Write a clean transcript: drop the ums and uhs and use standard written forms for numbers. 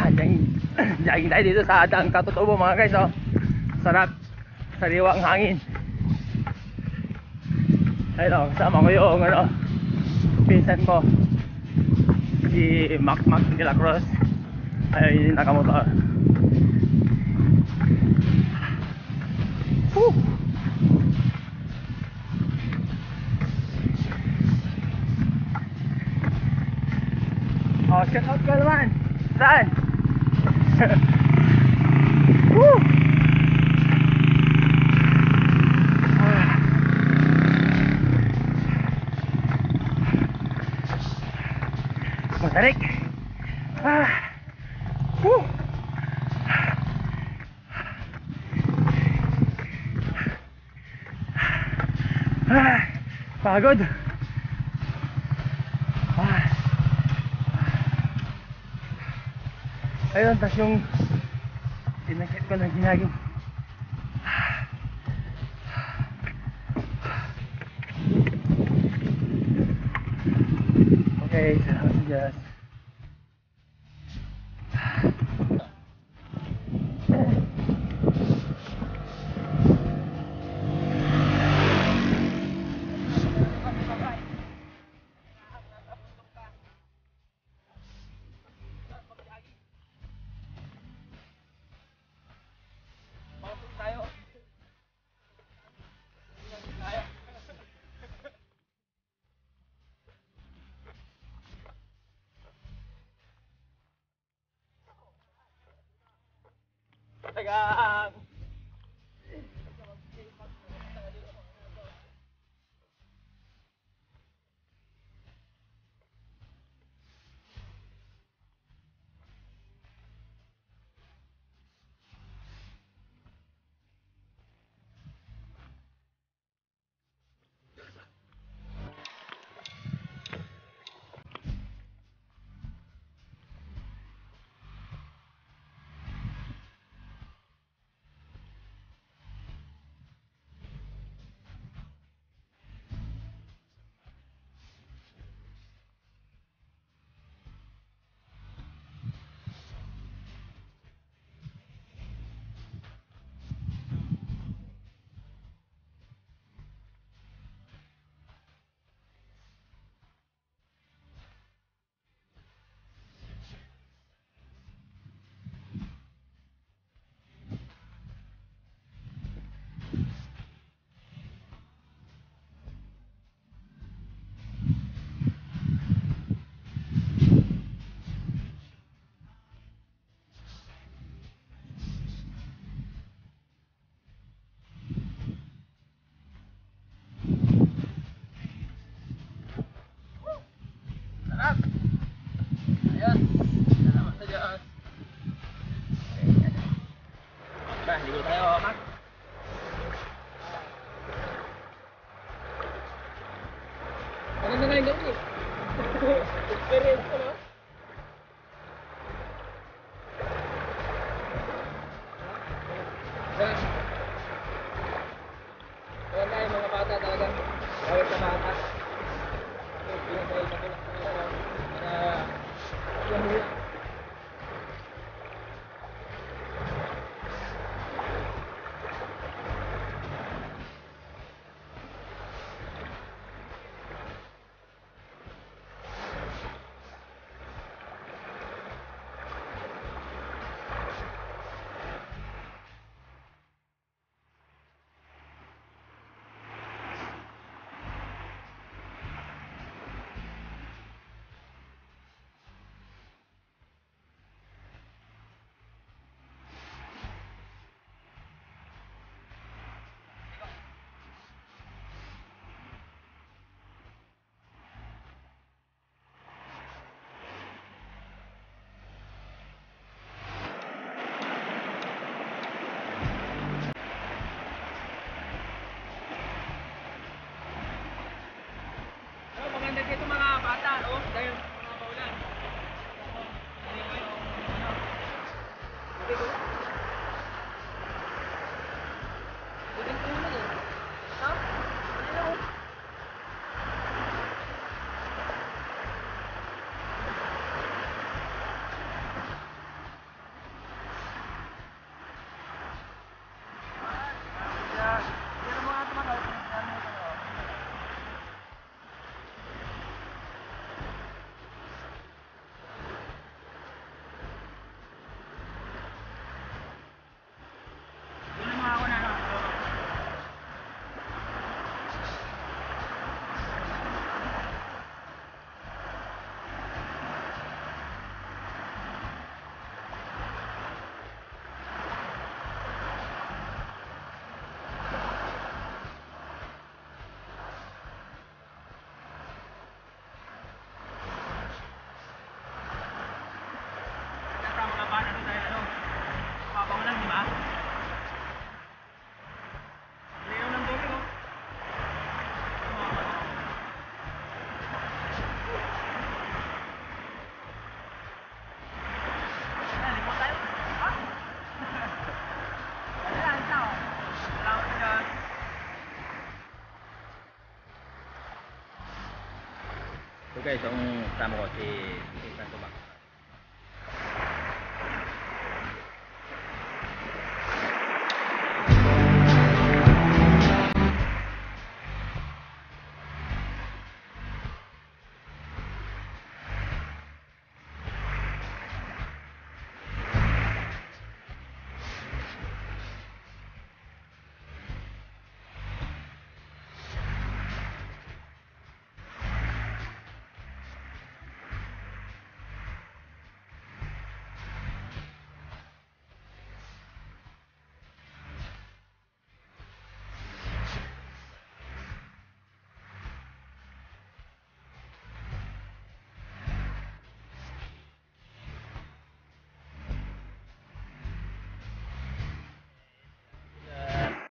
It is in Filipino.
Jogging tayo dito sa Daang Katutubo mga guys, oh. Sarap, sariwang hangin. Ayun, oh, kasama ko yung pinsan ko, si Mac de la Cruz. Ayun yung nakamotor. Oh, shout out ka naman. Saan? Woo! Matarik. Woo! Pagod. Ayun, tas yung tinakit ko ng ginagin. Okay, so just tagang sarap. Ayun, salamat sa Diyos. Ligo tayo, Mac. Ano na ngayon gawin eh? Experience ko, no? Kaya tayo mga bata talaga. Kawit na bata. Bilang tayo sa tulak nila, no? Para yung hula. Maganda dito mga bata, no? Dahil mga baulan. So guys, ang kasama ko si Ethan.